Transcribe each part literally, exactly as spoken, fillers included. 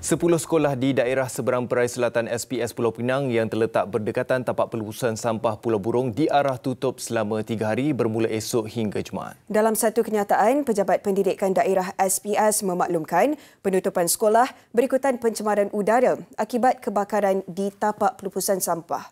Sepuluh sekolah di daerah seberang perai selatan S P S Pulau Pinang yang terletak berdekatan tapak pelupusan sampah Pulau Burung diarah tutup selama tiga hari bermula esok hingga Jumaat. Dalam satu kenyataan, Pejabat Pendidikan Daerah S P S memaklumkan penutupan sekolah berikutan pencemaran udara akibat kebakaran di tapak pelupusan sampah.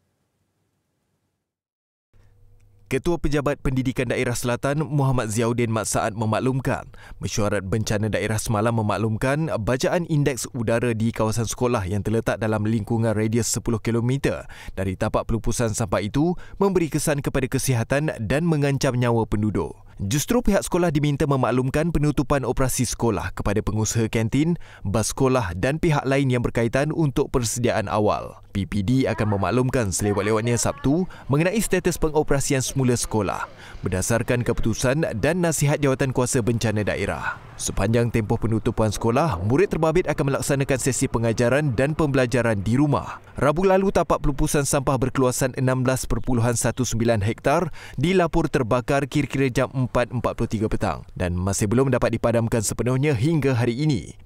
Ketua Pejabat Pendidikan Daerah Selatan Muhammad Ziauddin Mat Saad memaklumkan, Mesyuarat Bencana Daerah semalam memaklumkan bacaan indeks udara di kawasan sekolah yang terletak dalam lingkungan radius sepuluh kilometer dari tapak pelupusan sampah itu memberi kesan kepada kesihatan dan mengancam nyawa penduduk. Justru pihak sekolah diminta memaklumkan penutupan operasi sekolah kepada pengusaha kantin, bas sekolah dan pihak lain yang berkaitan untuk persediaan awal. P P D akan memaklumkan selewat-lewatnya Sabtu mengenai status pengoperasian semula sekolah berdasarkan keputusan dan nasihat Jawatankuasa Bencana Daerah. Sepanjang tempoh penutupan sekolah, murid terbabit akan melaksanakan sesi pengajaran dan pembelajaran di rumah. Rabu lalu, tapak pelupusan sampah berkeluasan enam belas perpuluhan sembilan belas hektar dilapor terbakar kira-kira jam empat empat puluh tiga petang dan masih belum dapat dipadamkan sepenuhnya hingga hari ini.